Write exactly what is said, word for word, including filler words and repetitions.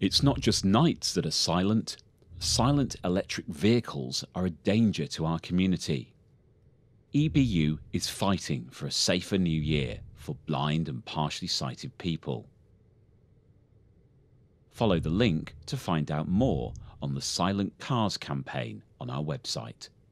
It's not just nights that are silent. Silent electric vehicles are a danger to our community. E B U is fighting for a safer new year for blind and partially sighted people. Follow the link to find out more on the Silent Cars campaign on our website.